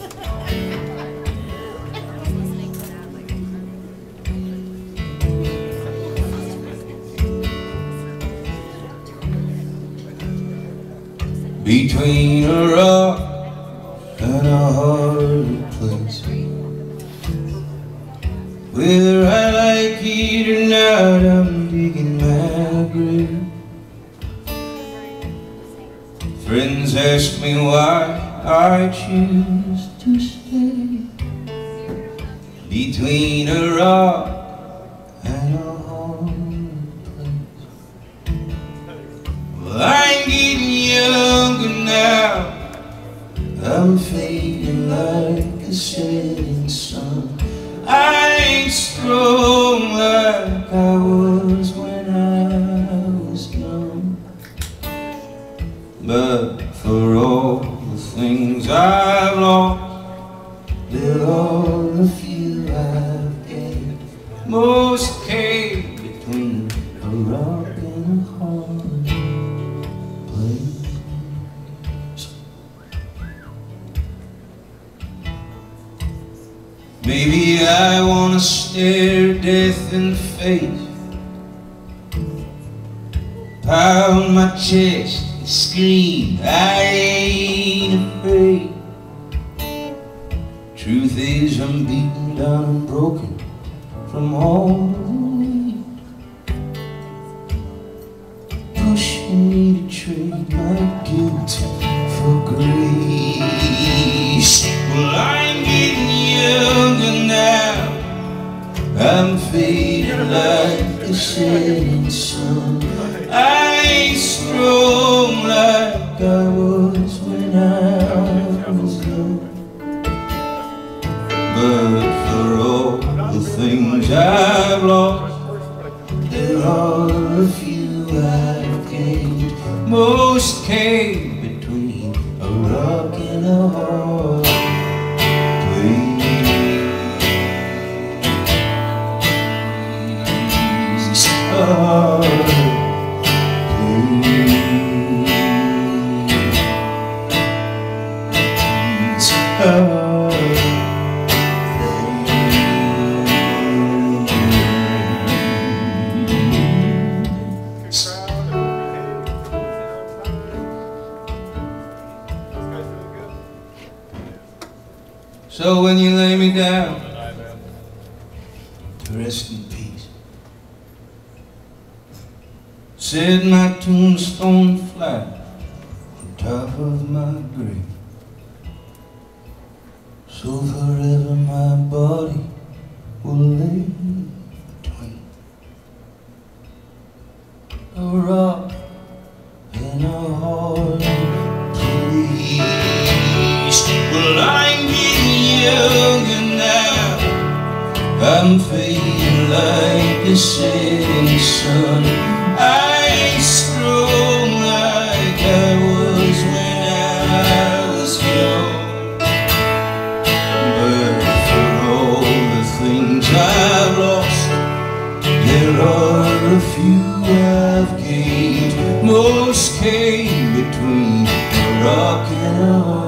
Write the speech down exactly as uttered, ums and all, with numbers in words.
Between a rock and a hard place, where I like it or not, I'm digging my grave. Friends ask me why I choose to stay between a rock and a hard place. Well, I'm getting younger now, I'm fading like a setting sun. I ain't strong like I was when I was young, but for all the things I've lost, there are a few I've gained. Most came between a rock and a hard place. Maybe I wanna stare death in the face, pound my chest and scream, I ain't afraid. Truth is I'm beaten down and broken from all the weight, pushing me to trade my guilt for grace. Well, I'm getting younger now, I'm fading like the setting sun. I ain't strong like I was when I was young, but for all the things I've lost, there are a few I've gained. Most came between a rock and a hard place. Oh. So when you lay me down to rest in peace, set my tombstone flat on top of my grave, so forever my body will lay between a rock and a hard place. Well, I'm getting younger now, I'm fading like the setting sun. I ain't strong like I was when I was young, but for all the things I've lost, there are a few I've gained. Most came between a rock and a hard